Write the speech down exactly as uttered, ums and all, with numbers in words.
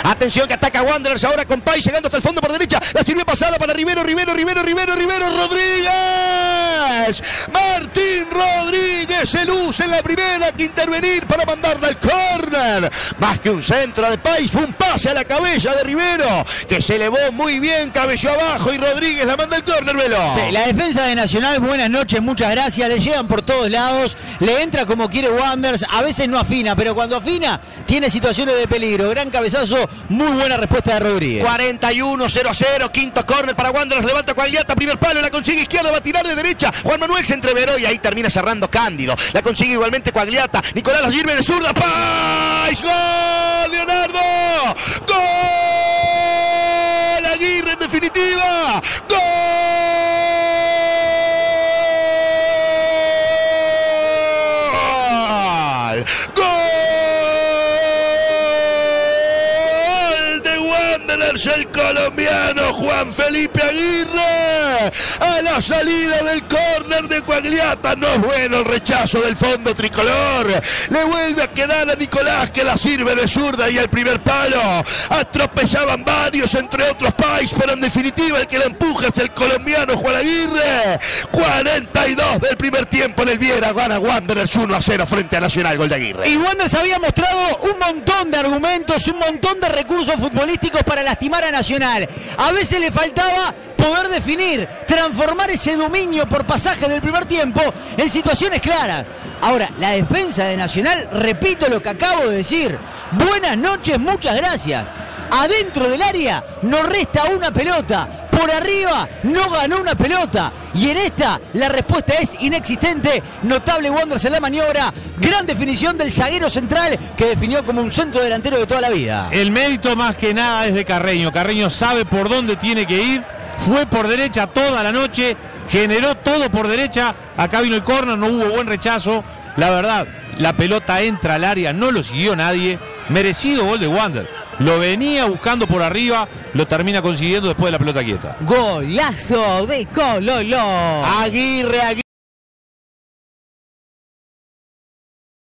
Atención que ataca Wanderers ahora con Pay llegando hasta el fondo por derecha. La sirvió pasada para Rivero, Rivero, Rivero, Rivero, Rivero, Rodríguez. Martín Rodríguez se luce en la primera que intervenir para mandarla al córner. Más que un centro de Pay, fue un pase a la cabeza de Rivero que se elevó muy bien, cabello abajo y Rodríguez la manda al córner, Velo. Sí, la defensa de Nacional, buenas noches, muchas gracias. Le llegan por todos lados, le entra como quiere Wanderers, a veces no afina, pero cuando afina tiene situaciones de peligro. Gran cabezazo, muy buena respuesta de Rodríguez. cuarenta y uno cero a cero, quinto córner para Wanderers, levanta Quagliata, primer palo, la consigue izquierda, va a tirar de derecha. Juan Manuel se entreveró y ahí termina cerrando Cándido. La consigue igualmente Quagliata. Nicolás la sirve de zurda. ¡Pais! ¡Gol, Leonardo! ¡Gol! Aguirre en definitiva. ¡Gol! ¡Gol de Wanderers! El colombiano Juan Felipe Aguirre a la salida del córner de Quagliata. No es bueno el rechazo del fondo tricolor. Le vuelve a quedar a Nicolás que la sirve de zurda y el primer palo. Atropellaban varios, entre otros Pais, pero en definitiva el que la empuja es el colombiano Juan Aguirre. cuarenta y dos del primer tiempo en el Viera. Gana Wanderers uno a cero frente a Nacional, gol de Aguirre. Y Wanderers había mostrado un montón de argumentos, un montón de recursos futbolísticos para lastimar a Nacional. A veces le faltaba poder definir, transformar ese dominio por pasaje del primer tiempo en situaciones claras. Ahora, la defensa de Nacional, repito lo que acabo de decir, buenas noches, muchas gracias. Adentro del área nos resta una pelota, por arriba no ganó una pelota y en esta la respuesta es inexistente. Notable Wanderers en la maniobra, gran definición del zaguero central que definió como un centro delantero de toda la vida. El mérito más que nada es de Carreño. Carreño sabe por dónde tiene que ir, fue por derecha toda la noche, generó todo por derecha. Acá vino el córner, no hubo buen rechazo. La verdad, la pelota entra al área, no lo siguió nadie. Merecido gol de Wanderers. Lo venía buscando por arriba, lo termina consiguiendo después de la pelota quieta. Golazo de Cololo. Aguirre, Aguirre.